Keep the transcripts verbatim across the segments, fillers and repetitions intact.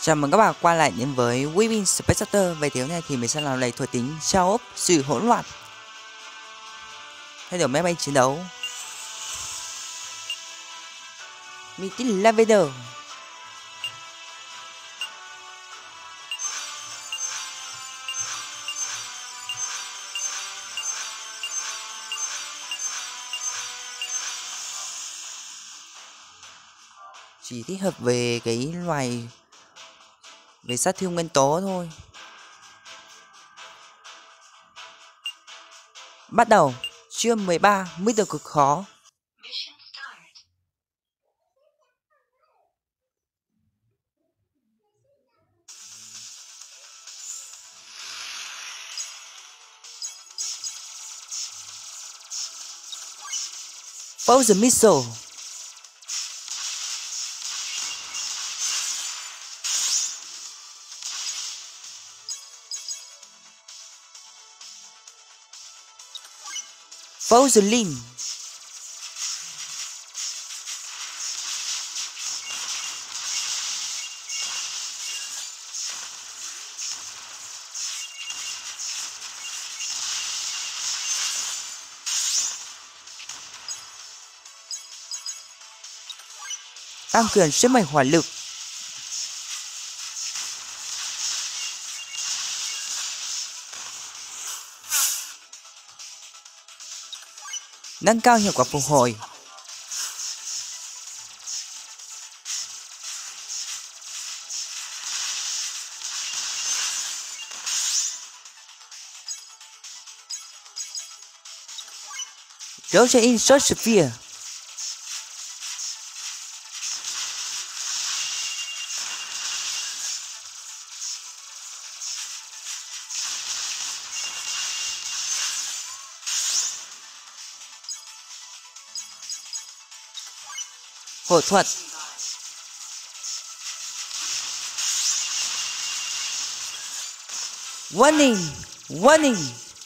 Chào mừng các bạn quay lại đến với Webin Spectator. Về tiếng này thì mình sẽ làm lầy thuộc tính trao ốp sự hỗn loạn, thay đổi máy bay chiến đấu. Mythic Lavader. Chỉ thích hợp về cái loài về sát thương nguyên tố thôi. Bắt đầu chương mười ba, mới được cực khó. Pose missile. Pose Lin. Tăng cường sức mạnh hỏa lực. Nâng cao hiệu quả phục hồi. Roger in Short Sphere. Hổ thuật. Warning, warning.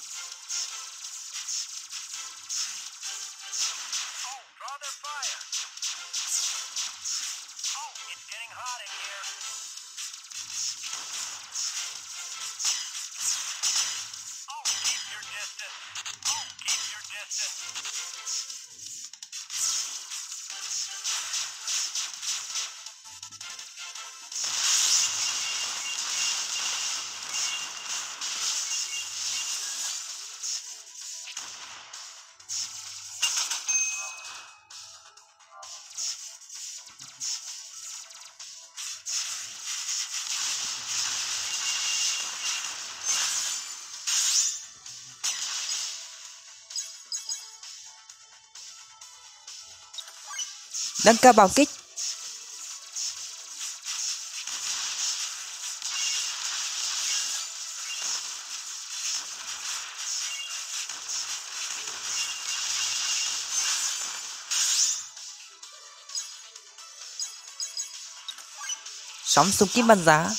Nâng cao bạo kích. Sóng xung kích bắn giá.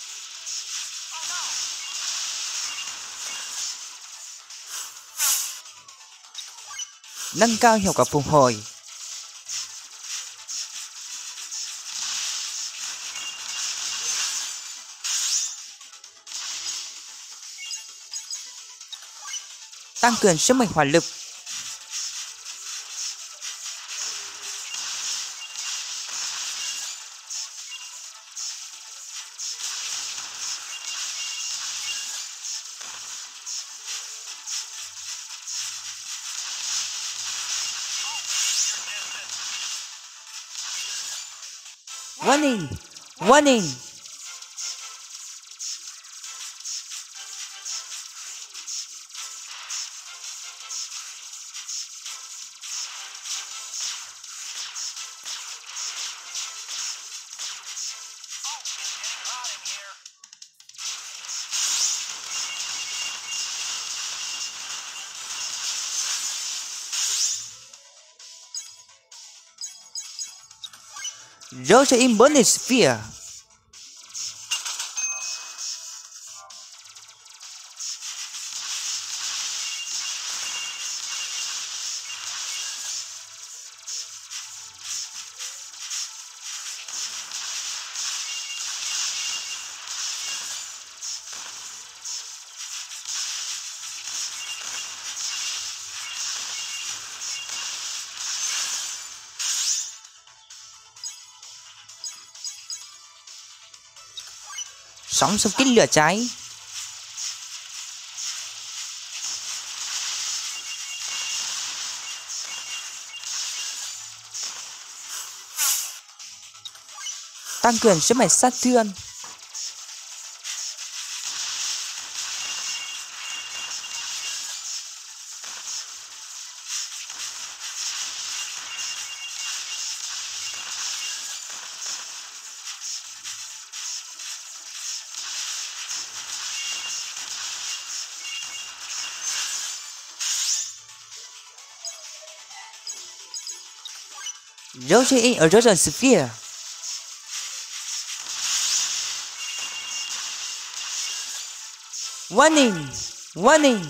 Nâng cao hiệu quả phục hồi. Tăng cường sức mạnh hỏa lực. Warning, warning. Roger in Burning Sphere. Sóng xung kích lửa cháy. Tăng cường sức mạnh sát thương. Roger in Erosion Sphere. Warning! Warning!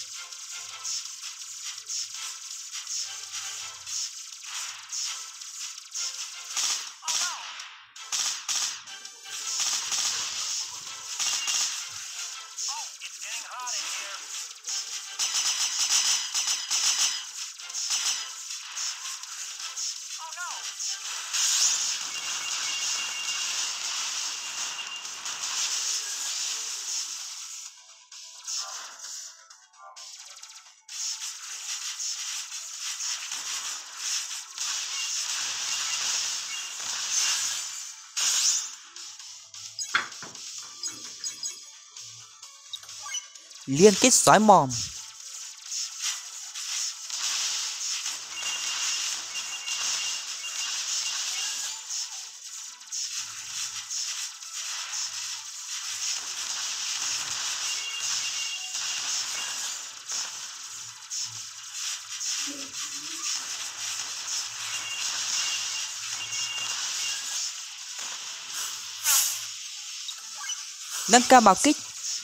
Liên kết sói mòn. Nâng cao bạo kích.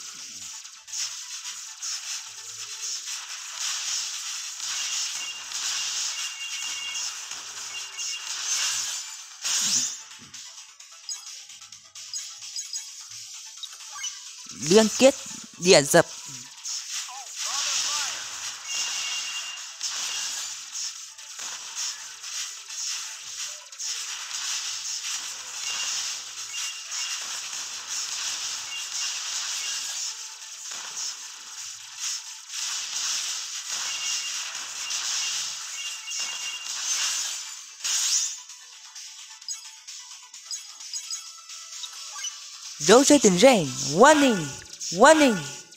Liên kết địa dập. Roger in Rain. Warning! Warning!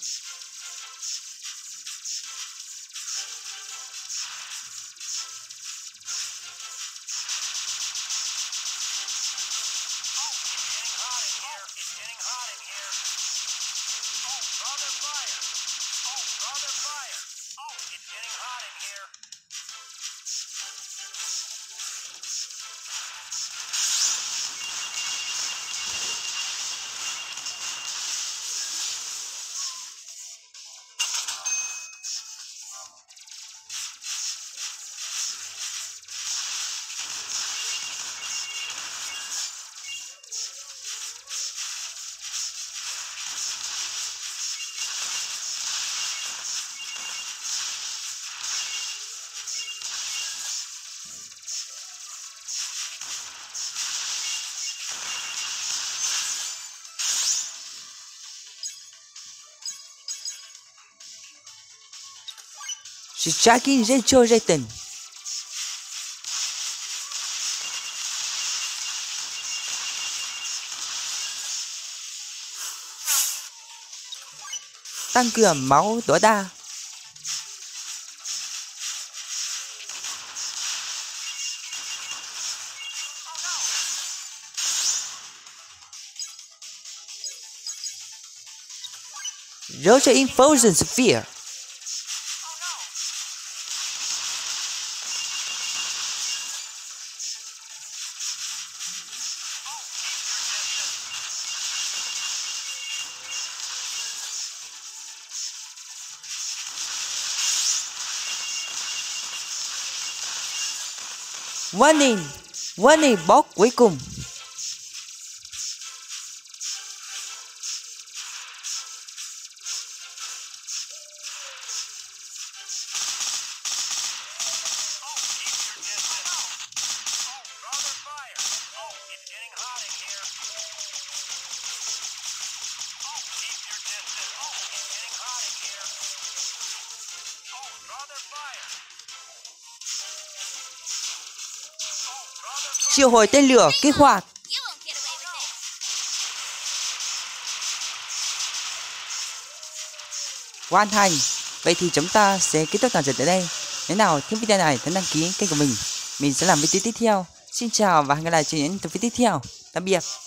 Striking Retrorating. Tăng cường máu tối đa. Roger Infusion Sphere. Warning! Warning boss cuối cùng. Triệu hồi tên lửa kích hoạt. Hoàn thành. Vậy thì chúng ta sẽ kết thúc toàn trận tại đây. Nếu nào thích video này nhấn đăng ký kênh của mình. Mình sẽ làm video tiếp theo. Xin chào và hẹn gặp lại trong những video tiếp theo. Tạm biệt.